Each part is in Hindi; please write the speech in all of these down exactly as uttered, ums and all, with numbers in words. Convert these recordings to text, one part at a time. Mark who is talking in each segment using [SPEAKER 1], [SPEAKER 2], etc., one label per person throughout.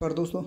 [SPEAKER 1] पर दोस्तों,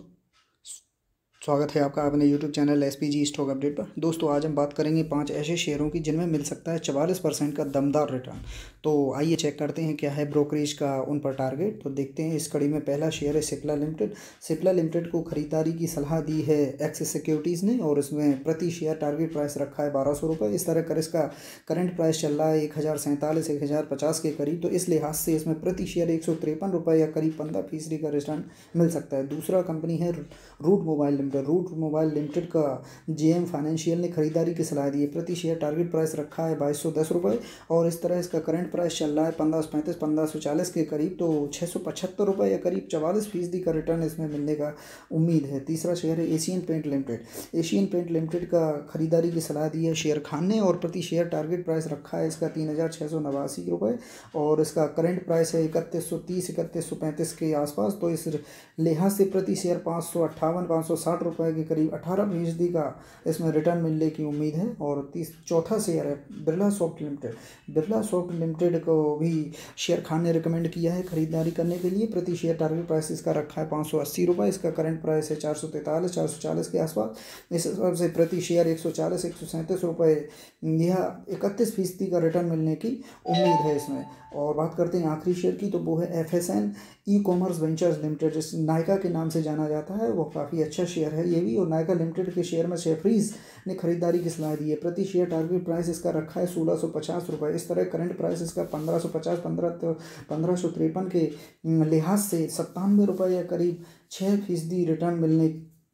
[SPEAKER 1] स्वागत है आपका अपने YouTube channel SPG stock update पर। दोस्तों, आज हम बात करेंगे पांच ऐसे शेयरों की जिनमें मिल सकता है चवालीस परसेंट का दमदार रिटर्न। तो आइए चेक करते हैं क्या है ब्रोकरेज का उन पर टारगेट। तो देखते हैं इस कड़ी में पहला शेयर है सिप्ला लिमिटेड। सिप्ला लिमिटेड को खरीदारी की सलाह दी है एक्सिस सिक्योरिटीज़ ने और इसमें प्रति शेयर टारगेट प्राइस रखा है बारह सौ रुपये। इस तरह कर इसका करंट प्राइस चल रहा है एक हज़ार सैंतालीस एक हज़ार पचास के करीब। तो इस लिहाज से इसमें प्रति शेयर एक सौ तिरपन रुपये या करीब पंद्रह फीसदी का रिटर्न मिल सकता है। दूसरा कंपनी है Route Mobile Limited. Route Mobile Limited का जेएम फाइनेंशियल ने खरीदारी की सलाह दी है। प्रति शेयर टारगेट प्राइस रखा है बाईस सौ दस रुपये और इस तरह इसका करंट प्राइस चल रहा है पंद्रह सौ पैंतीस पंद्रह सौ चालीस के करीब। तो छः सौ पचहत्तर रुपये या करीब चवालीस फीसदी का रिटर्न इसमें मिलने का उम्मीद है। तीसरा शेयर है Asian Paint Limited. Asian Paint Limited का खरीदारी की सलाह दी है शेयर खान ने और प्रति शेयर टारगेट प्राइस रखा है इसका तीन हज़ार छः सौ नवासी रुपये और इसका करंट प्राइस है इकतीस सौ तीस इकतीस सौ पैंतीस के आसपास। तो इस लिहाज से प्रति शेयर पाँच सौ अट्ठावन पाँच सौ साठ रुपये के करीब अठारह फीसदी का इसमें रिटर्न मिलने की उम्मीद है। और तीस चौथा शेयर है Birla Soft Limited. Birla Soft Limited को भी शेयर खान ने रिकमेंड किया है खरीदारी करने के लिए। प्रति शेयर टारगेट प्राइस इसका रखा है पाँच सौ अस्सी रुपये। इसका करंट प्राइस है चार सौ तैंतालीस चार सौ चालीस के आसपास। इस हिसाब से प्रति शेयर एक सौ चालीस एक सौ सैंतीस रुपये यह इकतीस फीसदी का रिटर्न मिलने की उम्मीद है इसमें। और बात करते हैं आखिरी शेयर की, तो वो है F S N E commerce ventures limited, जिस नायका के नाम से जाना जाता है। वो काफ़ी अच्छा शेयर है ये भी। और नायका लिमिटेड के शेयर में शेफरीज ने खरीदारी की सलाह दी है। प्रति शेयर टारगेट प्राइस इसका रखा है सोलह सौ पचास रुपये। इस तरह करंट प्राइस इसका पंद्रह सौ पचास पंद्रह पंद्रह सौ तिरपन के लिहाज से सत्तानवे रुपये या करीब छः फीसदी रिटर्न मिलने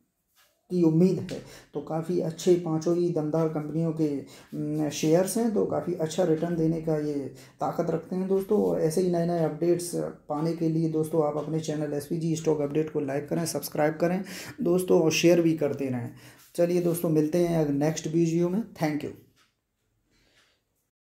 [SPEAKER 1] की उम्मीद है। तो काफ़ी अच्छे पांचों ही दमदार कंपनियों के शेयर्स हैं, तो काफ़ी अच्छा रिटर्न देने का ये ताकत रखते हैं दोस्तों। और ऐसे ही नए नए अपडेट्स पाने के लिए दोस्तों आप अपने चैनल एसपीजी स्टॉक अपडेट को लाइक करें, सब्सक्राइब करें दोस्तों और शेयर भी करते रहें। चलिए दोस्तों, मिलते हैं नेक्स्ट वीडियो में। Thank you.